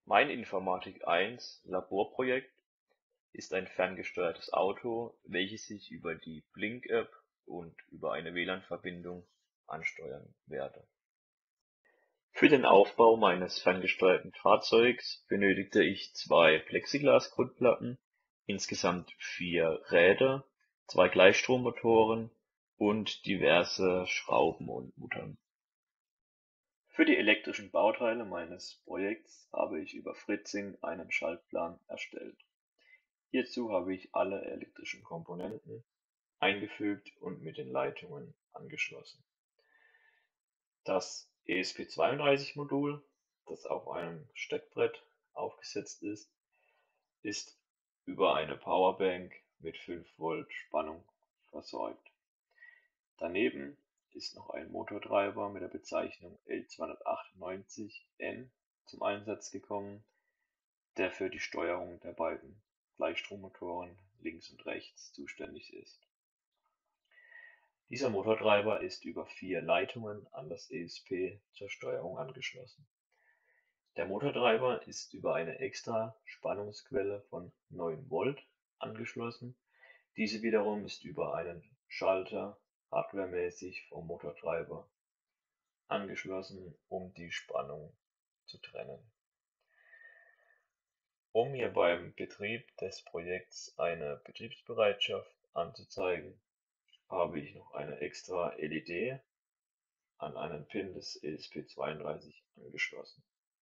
Mein Informatik 1 Laborprojekt ist ein ferngesteuertes Auto, welches ich über die Blink-App und über eine WLAN-Verbindung ansteuern werde. Für den Aufbau meines ferngesteuerten Fahrzeugs benötigte ich 2 Plexiglas-Grundplatten, insgesamt 4 Räder, 2 Gleichstrommotoren und diverse Schrauben und Muttern. Für die elektrischen Bauteile meines Projekts habe ich über Fritzing einen Schaltplan erstellt. Hierzu habe ich alle elektrischen Komponenten eingefügt und mit den Leitungen angeschlossen. Das ESP32-Modul, das auf einem Steckbrett aufgesetzt ist über eine Powerbank mit 5 Volt Spannung versorgt. Daneben ist noch ein Motortreiber mit der Bezeichnung L298N zum Einsatz gekommen, der für die Steuerung der beiden Gleichstrommotoren links und rechts zuständig ist. Dieser Motortreiber ist über 4 Leitungen an das ESP zur Steuerung angeschlossen. Der Motortreiber ist über eine extra Spannungsquelle von 9 Volt angeschlossen. Diese wiederum ist über einen Schalter hardwaremäßig vom Motortreiber angeschlossen, um die Spannung zu trennen. Um mir beim Betrieb des Projekts eine Betriebsbereitschaft anzuzeigen, habe ich noch eine extra LED an einen Pin des ESP32 angeschlossen.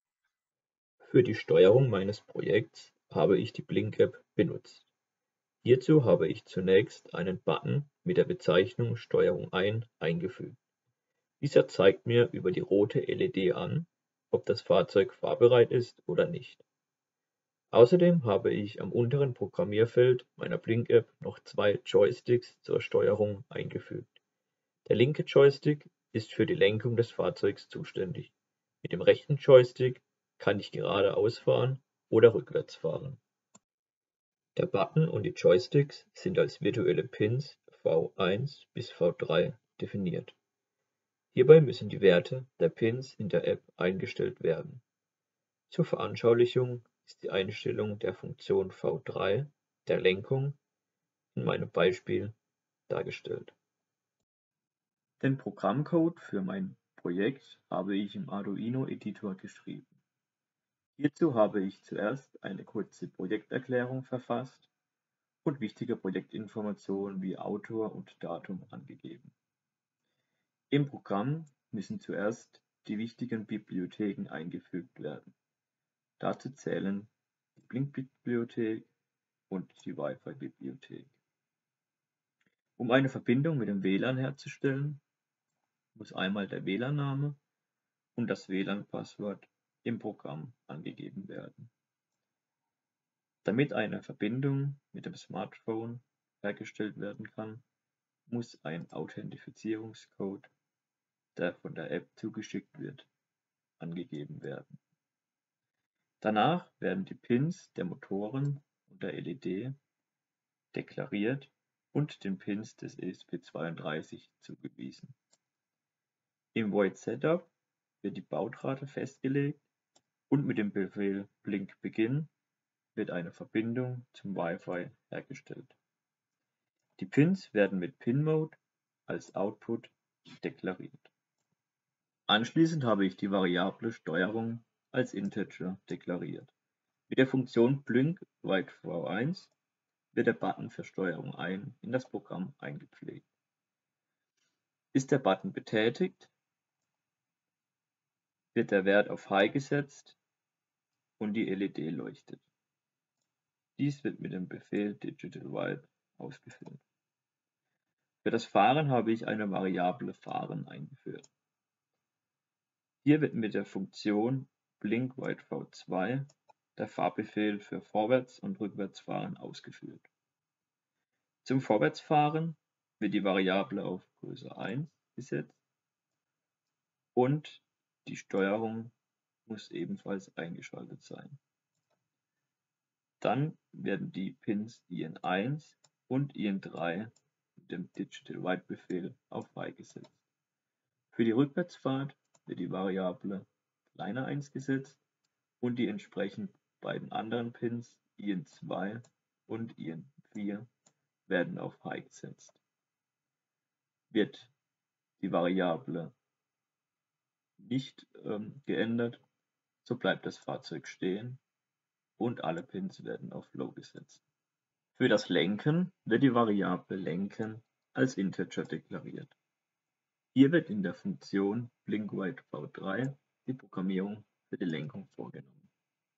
Für die Steuerung meines Projekts habe ich die Blink-App benutzt. Hierzu habe ich zunächst einen Button mit der Bezeichnung Steuerung ein eingefügt. Dieser zeigt mir über die rote LED an, ob das Fahrzeug fahrbereit ist oder nicht. Außerdem habe ich am unteren Programmierfeld meiner Blink-App noch 2 Joysticks zur Steuerung eingefügt. Der linke Joystick ist für die Lenkung des Fahrzeugs zuständig. Mit dem rechten Joystick kann ich geradeaus fahren oder rückwärts fahren. Der Button und die Joysticks sind als virtuelle Pins V1 bis V3 definiert. Hierbei müssen die Werte der Pins in der App eingestellt werden. Zur Veranschaulichung ist die Einstellung der Funktion V3 der Lenkung in meinem Beispiel dargestellt. Den Programmcode für mein Projekt habe ich im Arduino-Editor geschrieben. Hierzu habe ich zuerst eine kurze Projekterklärung verfasst und wichtige Projektinformationen wie Autor und Datum angegeben. Im Programm müssen zuerst die wichtigen Bibliotheken eingefügt werden. Dazu zählen die Blink-Bibliothek und die Wi-Fi-Bibliothek. Um eine Verbindung mit dem WLAN herzustellen, muss einmal der WLAN-Name und das WLAN-Passwort im Programm angegeben werden. Damit eine Verbindung mit dem Smartphone hergestellt werden kann, muss ein Authentifizierungscode, der von der App zugeschickt wird, angegeben werden. Danach werden die Pins der Motoren und der LED deklariert und den Pins des ESP32 zugewiesen. Im Void Setup wird die Baudrate festgelegt und mit dem Befehl Blink Begin wird eine Verbindung zum Wi-Fi hergestellt. Die Pins werden mit Pin-Mode als Output deklariert. Anschließend habe ich die Variable Steuerung als Integer deklariert. Mit der Funktion Blink Write V1 wird der Button für Steuerung ein in das Programm eingepflegt. Ist der Button betätigt, wird der Wert auf High gesetzt und die LED leuchtet. Dies wird mit dem Befehl Digital Write ausgeführt. Für das Fahren habe ich eine Variable Fahren eingeführt. Hier wird mit der Funktion Blink Write V2 der Fahrbefehl für Vorwärts- und Rückwärtsfahren ausgeführt. Zum Vorwärtsfahren wird die Variable auf Größe 1 gesetzt und die Steuerung muss ebenfalls eingeschaltet sein. Dann werden die Pins IN1 und IN3 mit dem Digital Write Befehl auf High gesetzt. Für die Rückwärtsfahrt wird die Variable kleiner 1 gesetzt und die entsprechend beiden anderen Pins IN2 und IN4 werden auf High gesetzt. Wird die Variable nicht geändert, so bleibt das Fahrzeug stehen und alle Pins werden auf Low gesetzt. Für das Lenken wird die Variable Lenken als Integer deklariert. Hier wird in der Funktion BlinkWhiteV3 die Programmierung für die Lenkung vorgenommen.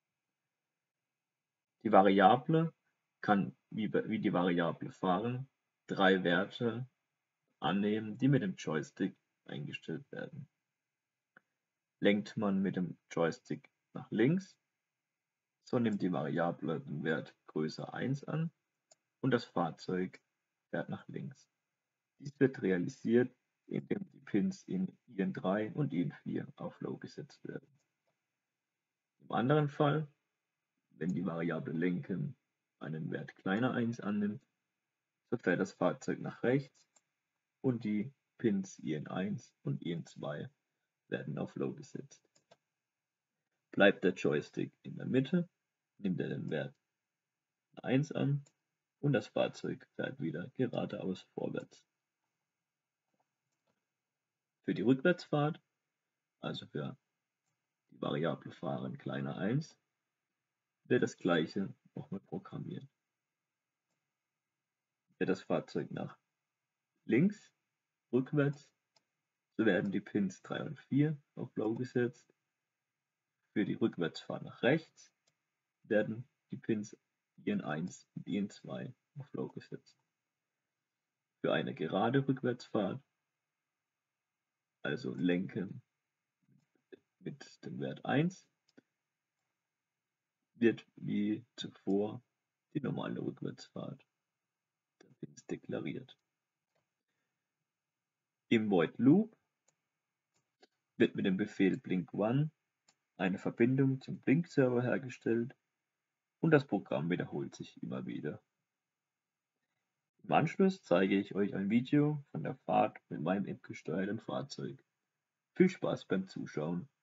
Die Variable kann, wie die Variable Fahren, 3 Werte annehmen, die mit dem Joystick eingestellt werden. Lenkt man mit dem Joystick nach links, so nimmt die Variable den Wert größer 1 an und das Fahrzeug fährt nach links. Dies wird realisiert, indem die Pins in IN3 und IN4 auf Low gesetzt werden. Im anderen Fall, wenn die Variable Lenken einen Wert kleiner 1 annimmt, so fährt das Fahrzeug nach rechts und die Pins IN1 und IN2 werden auf Low gesetzt. Bleibt der Joystick in der Mitte, nimmt er den Wert 1 an und das Fahrzeug fährt wieder geradeaus vorwärts. Für die Rückwärtsfahrt, also für die Variable Fahren kleiner 1, wird das gleiche nochmal programmiert. Fährt das Fahrzeug nach links, rückwärts, so werden die Pins 3 und 4 auf Low gesetzt. Für die Rückwärtsfahrt nach rechts werden die Pins IN1 und IN2 auf Low gesetzt. Für eine gerade Rückwärtsfahrt, also Lenken mit dem Wert 1, wird wie zuvor die normale Rückwärtsfahrt der Pins deklariert. Im Void Loop wird mit dem Befehl blink1 eine Verbindung zum Blink-Server hergestellt und das Programm wiederholt sich immer wieder. Im Anschluss zeige ich euch ein Video von der Fahrt mit meinem App-gesteuerten Fahrzeug. Viel Spaß beim Zuschauen!